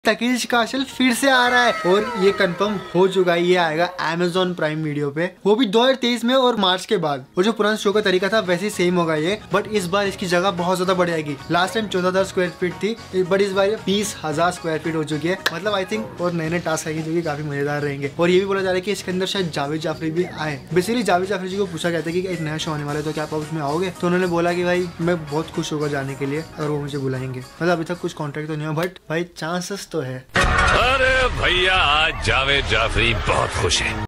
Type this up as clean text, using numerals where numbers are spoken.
तकीश काशल फिर से आ रहा है और ये कंफर्म हो चुका है, ये आएगा Amazon प्राइम वीडियो पे, वो भी 2023 में और मार्च के बाद। और जो पुराना शो का तरीका था वैसे ही सेम होगा ये, बट इस बार इसकी जगह बहुत ज्यादा बढ़ जाएगी। लास्ट टाइम 14,000 स्क्वायर फीट थी, बट इस बार ये 20,000 स्क्वायर फीट हो चुकी है। मतलब आई थिंक और नए नए टास्क आएंगे जो कि काफी मजेदार रहेंगे। और ये भी बोला जा रहा है कि इसके अंदर शायद जावेद जाफरी भी आए। बेसिकली जावेद जाफरी जी को पूछा गया था कि एक नया शो आने वाला है तो क्या आप उसमें आओगे, तो उन्होंने बोला कि भाई मैं बहुत खुश होगा जाने के लिए और वो मुझे बुलाएंगे। मतलब अभी तक कुछ कॉन्ट्रैक्ट तो नहीं हुआ, बट भाई चांसेस तो है। अरे भैया आज जावेद जाफरी बहुत खुश है।